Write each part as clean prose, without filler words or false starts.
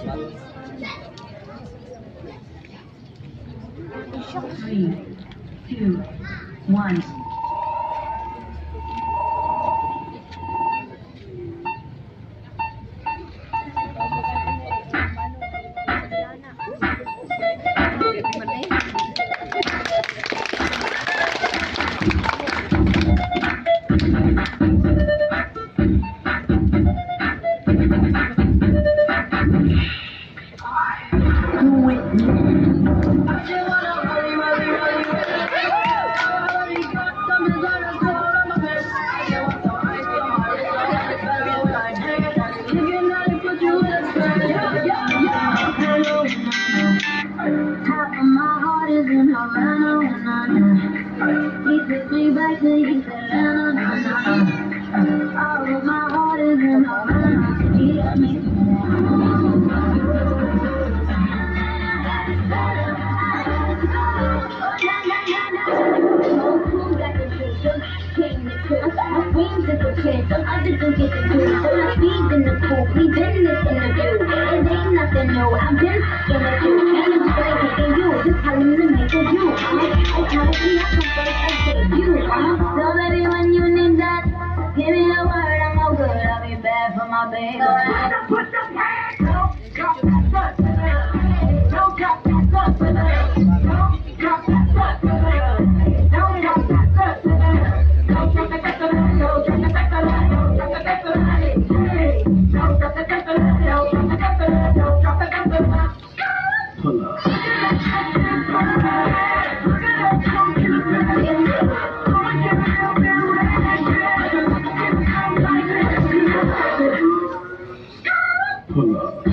Three, two, one. Half of my heart is in Havana, he took me back to East Atlanta, all of my heart is in Havana, he let me wings at the chance, some others don't get to do it. So my speed in the pool, we been this interview. It ain't nothing new, I've been in the queue. And I'm still taking you, just telling them make a you. I tell you, I come first, I take you. So baby, when you need that, give me the word, I'm no good. I'll be bad for my baby. Put the hands up, drop that butt. Don't drop that butt. Don't drop that butt. Don't drop that butt. Pull up. Pull up.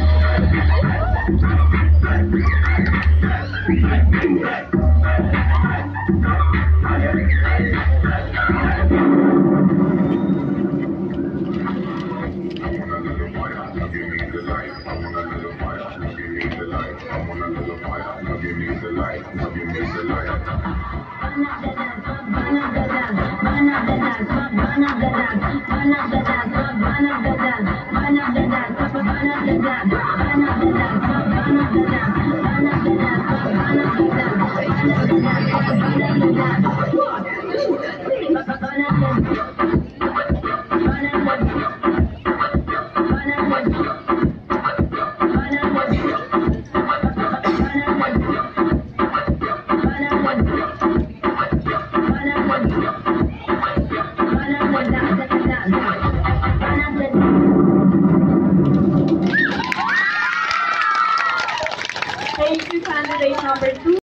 Thank you, candidate number 2.